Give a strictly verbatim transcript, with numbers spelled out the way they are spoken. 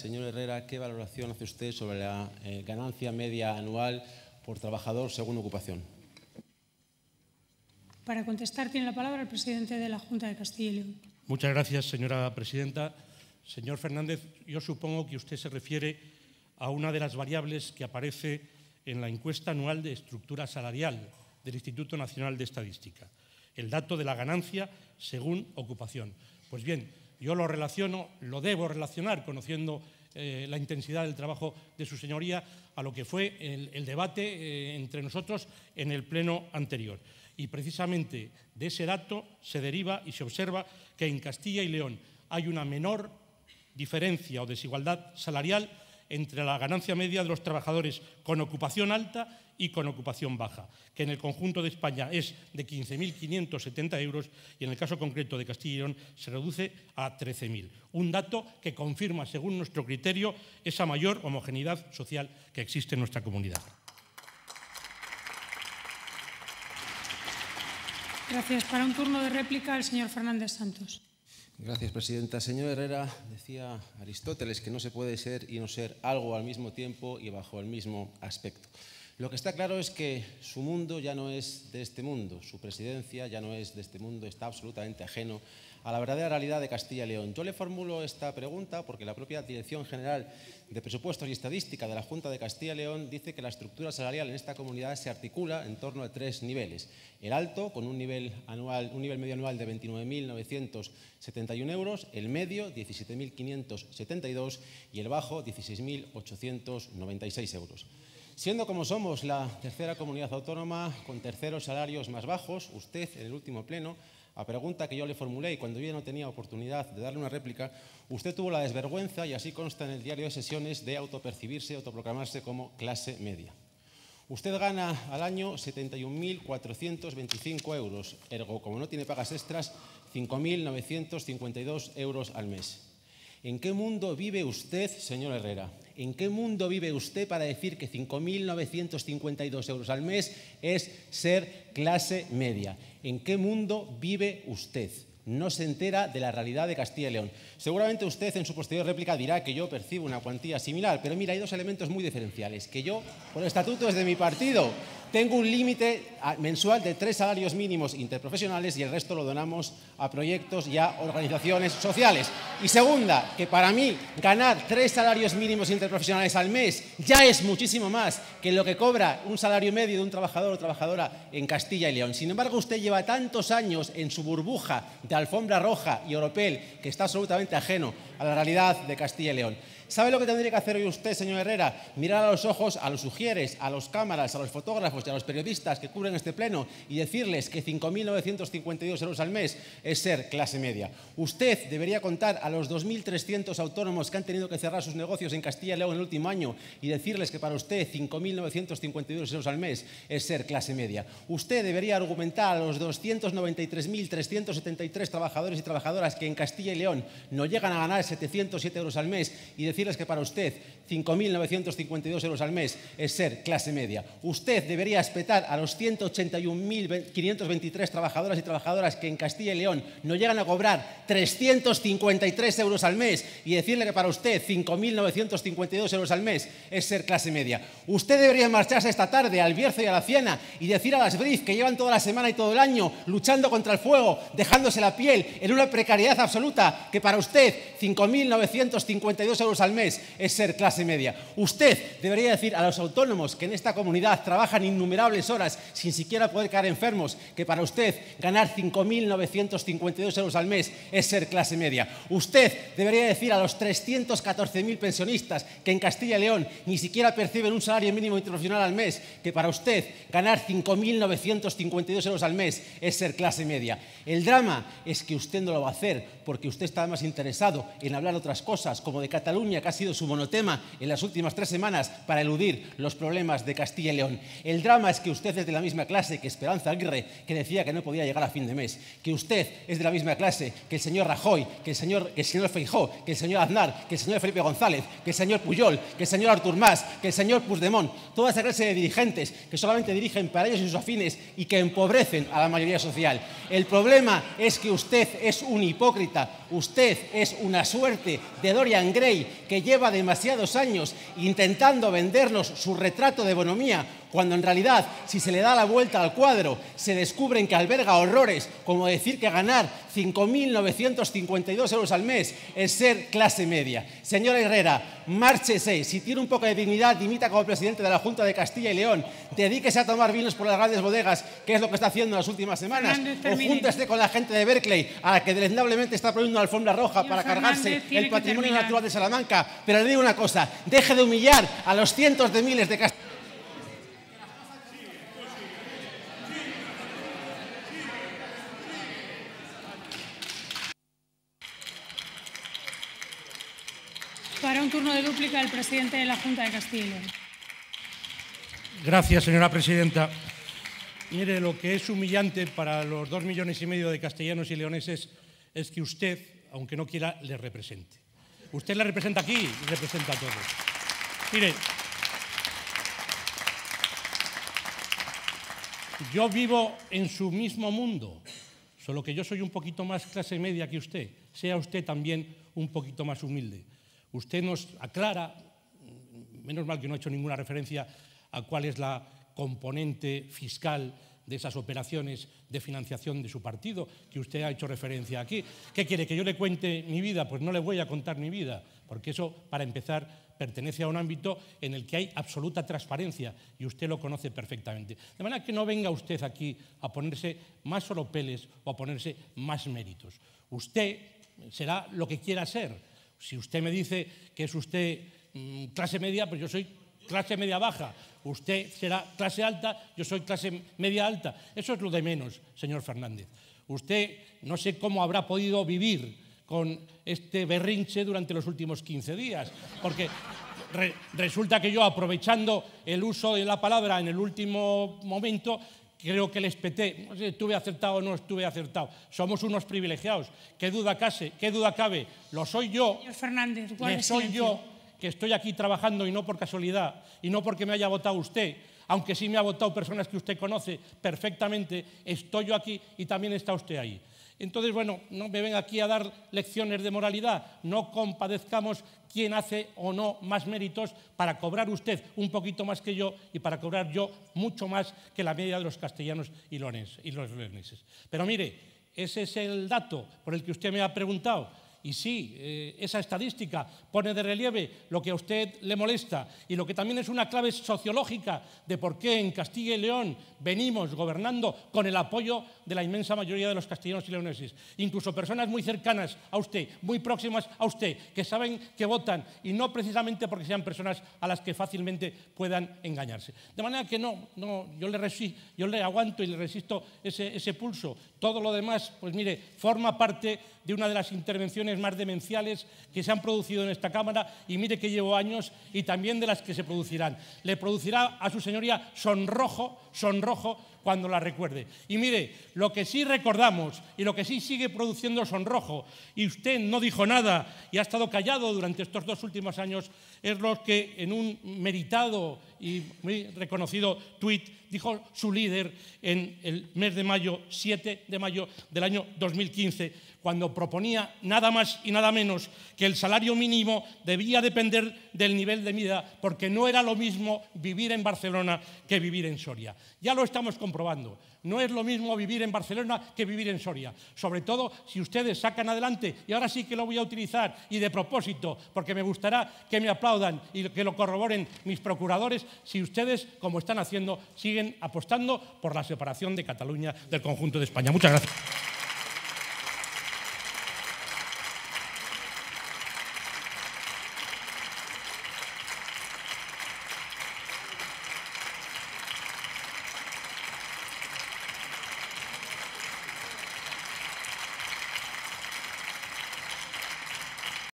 señor Herrera, ¿qué valoración hace usted sobre la eh, ganancia media anual por trabajador según ocupación? Para contestar tiene la palabra el presidente de la Junta de Castilla y León. Muchas gracias, señora presidenta. Señor Fernández, yo supongo que usted se refiere a una de las variables que aparece en la encuesta anual de estructura salarial del Instituto Nacional de Estadística, el dato de la ganancia según ocupación. Pues bien, yo lo relaciono, lo debo relacionar, conociendo eh, la intensidad del trabajo de su señoría, a lo que fue el, el debate eh, entre nosotros en el pleno anterior. Y precisamente de ese dato se deriva y se observa que en Castilla y León hay una menor diferencia o desigualdad salarial entre la ganancia media de los trabajadores con ocupación alta y con ocupación baja, que en el conjunto de España es de quince mil quinientos setenta euros y en el caso concreto de Castilla y León se reduce a trece mil. Un dato que confirma, según nuestro criterio, esa mayor homogeneidad social que existe en nuestra comunidad. Gracias. Para un turno de réplica, el señor Fernández Santos. Gracias, presidenta. Señor Herrera, decía Aristóteles que no se puede ser y no ser algo al mismo tiempo y bajo el mismo aspecto. Lo que está claro es que su mundo ya no es de este mundo, su presidencia ya no es de este mundo, está absolutamente ajeno a la verdadera realidad de Castilla y León. Yo le formulo esta pregunta porque la propia Dirección General de Presupuestos y Estadística de la Junta de Castilla y León dice que la estructura salarial en esta comunidad se articula en torno a tres niveles. El alto, con un nivel, anual, un nivel medio anual de veintinueve mil novecientos setenta y un euros, el medio, diecisiete mil quinientos setenta y dos y el bajo, dieciséis mil ochocientos noventa y seis euros. Siendo como somos la tercera comunidad autónoma con terceros salarios más bajos, usted, en el último pleno, a pregunta que yo le formulé y cuando yo ya no tenía oportunidad de darle una réplica, usted tuvo la desvergüenza, y así consta en el diario de sesiones, de autopercibirse, autoproclamarse como clase media. Usted gana al año setenta y un mil cuatrocientos veinticinco euros, ergo, como no tiene pagas extras, cinco mil novecientos cincuenta y dos euros al mes. ¿En qué mundo vive usted, señor Herrera? ¿En qué mundo vive usted para decir que cinco mil novecientos cincuenta y dos euros al mes es ser clase media? ¿En qué mundo vive usted? No se entera de la realidad de Castilla y León. Seguramente usted en su posterior réplica dirá que yo percibo una cuantía similar, pero mira, hay dos elementos muy diferenciales. Que yo, por estatutos de mi partido, tengo un límite mensual de tres salarios mínimos interprofesionales y el resto lo donamos a proyectos y a organizaciones sociales. Y segunda, que para mí ganar tres salarios mínimos interprofesionales al mes ya es muchísimo más que lo que cobra un salario medio de un trabajador o trabajadora en Castilla y León. Sin embargo, usted lleva tantos años en su burbuja de alfombra roja y oropel que está absolutamente ajeno a la realidad de Castilla y León. ¿Sabe lo que tendría que hacer hoy usted, señor Herrera? Mirar a los ojos a los sugieres, a los cámaras, a los fotógrafos y a los periodistas que cubren este pleno y decirles que cinco mil novecientos cincuenta y dos euros al mes es ser clase media. Usted debería contar a los dos mil trescientos autónomos que han tenido que cerrar sus negocios en Castilla y León en el último año y decirles que para usted cinco mil novecientos cincuenta y dos euros al mes es ser clase media. Usted debería argumentar a los doscientos noventa y tres mil trescientos setenta y tres trabajadores y trabajadoras que en Castilla y León no llegan a ganar setecientos siete euros al mes y decirles que para usted cinco mil novecientos cincuenta y dos euros al mes es ser clase media. Usted debería espetar a los ciento ochenta y un mil quinientos veintitrés trabajadoras y trabajadoras que en Castilla y León no llegan a cobrar trescientos cincuenta y tres euros al mes y decirle que para usted cinco mil novecientos cincuenta y dos euros al mes es ser clase media. Usted debería marcharse esta tarde al Bierzo y a la Ciana y decir a las B R I F que llevan toda la semana y todo el año luchando contra el fuego, dejándose la piel en una precariedad absoluta, que para usted cinco mil novecientos cincuenta y dos euros al mes es ser clase media. Usted debería decir a los autónomos que en esta comunidad trabajan innumerables horas sin siquiera poder caer enfermos, que para usted ganar cinco mil novecientos cincuenta y dos euros al mes es ser clase media. Usted debería decir a los trescientos catorce mil pensionistas que en Castilla y León ni siquiera perciben un salario mínimo interprofesional al mes, que para usted ganar cinco mil novecientos cincuenta y dos euros al mes es ser clase media. El drama es que usted no lo va a hacer porque usted está más interesado en hablar otras cosas, como de Cataluña, que ha sido su monotema en las últimas tres semanas para eludir los problemas de Castilla y León. El drama es que usted es de la misma clase que Esperanza Aguirre, que decía que no podía llegar a fin de mes, que usted es de la misma clase que el señor Rajoy, que el señor, que el señor Feijóo, que el señor Aznar, que el señor Felipe González, que el señor Pujol, que el señor Artur Mas, que el señor Puigdemont, toda esa clase de dirigentes que solamente dirigen para ellos y sus afines y que empobrecen a la mayoría social. El problema es que usted es un hipócrita, usted es una suerte de Dorian Gray, que lleva demasiados años intentando vendernos su retrato de bonomía, cuando en realidad, si se le da la vuelta al cuadro, se descubren que alberga horrores, como decir que ganar cinco mil novecientos cincuenta y dos euros al mes es ser clase media. Señora Herrera, márchese. Si tiene un poco de dignidad, dimita como presidente de la Junta de Castilla y León. Dedíquese a tomar vinos por las grandes bodegas, que es lo que está haciendo en las últimas semanas. O júntese con la gente de Berkeley, a la que deleznablemente está poniendo una alfombra roja Señor para Fernández, cargarse el patrimonio que natural de Salamanca. Pero le digo una cosa, deje de humillar a los cientos de miles de castellanos. Para un turno de dúplica, el presidente de la Junta de Castilla y León. Gracias, señora presidenta. Mire, lo que es humillante para los dos millones y medio de castellanos y leoneses es que usted, aunque no quiera, le represente. Usted le representa aquí y representa a todos. Mire, yo vivo en su mismo mundo, solo que yo soy un poquito más clase media que usted. Sea usted también un poquito más humilde. Usted nos aclara, menos mal que no ha hecho ninguna referencia a cuál es la componente fiscal de esas operaciones de financiación de su partido, que usted ha hecho referencia aquí. ¿Qué quiere, que yo le cuente mi vida? Pues no le voy a contar mi vida, porque eso, para empezar, pertenece a un ámbito en el que hay absoluta transparencia y usted lo conoce perfectamente. De manera que no venga usted aquí a ponerse más soropeles o a ponerse más méritos. Usted será lo que quiera ser. Si usted me dice que es usted mmm, clase media, pues yo soy clase media baja. Usted será clase alta, yo soy clase media alta. Eso es lo de menos, señor Fernández. Usted no sé cómo habrá podido vivir con este berrinche durante los últimos quince días, porque re, resulta que yo, aprovechando el uso de la palabra en el último momento, creo que les peté. No sé si estuve acertado o no estuve acertado. Somos unos privilegiados. ¿Qué duda, case, qué duda cabe? Lo soy yo. Señor Fernández, Le soy yo que estoy aquí trabajando y no por casualidad y no porque me haya votado usted, aunque sí me ha votado personas que usted conoce perfectamente. Estoy yo aquí y también está usted ahí. Entonces, bueno, no me venga aquí a dar lecciones de moralidad. No compadezcamos quién hace o no más méritos para cobrar usted un poquito más que yo y para cobrar yo mucho más que la media de los castellanos y los leoneses. Pero mire, ese es el dato por el que usted me ha preguntado. Y sí, eh, esa estadística pone de relieve lo que a usted le molesta y lo que también es una clave sociológica de por qué en Castilla y León venimos gobernando con el apoyo de la inmensa mayoría de los castellanos y leoneses. Incluso personas muy cercanas a usted, muy próximas a usted, que saben que votan y no precisamente porque sean personas a las que fácilmente puedan engañarse. De manera que no, no yo, le resi- yo le aguanto y le resisto ese, ese pulso. Todo lo demás, pues mire, forma parte de una de las intervenciones más demenciales que se han producido en esta Cámara, y mire que llevo años, y también de las que se producirán. Le producirá a su señoría sonrojo, sonrojo cuando la recuerde. Y mire, lo que sí recordamos y lo que sí sigue produciendo sonrojo, y usted no dijo nada y ha estado callado durante estos dos últimos años, es lo que en un meritado y muy reconocido tuit dijo su líder en el mes de mayo, siete de mayo del año dos mil quince, cuando proponía nada más y nada menos que el salario mínimo debía depender del nivel de vida, porque no era lo mismo vivir en Barcelona que vivir en Soria. Ya lo estamos comprobando. No es lo mismo vivir en Barcelona que vivir en Soria. Sobre todo si ustedes sacan adelante, y ahora sí que lo voy a utilizar, y de propósito, porque me gustará que me aplaudan y que lo corroboren mis procuradores, si ustedes, como están haciendo, siguen apostando por la separación de Cataluña del conjunto de España. Muchas gracias.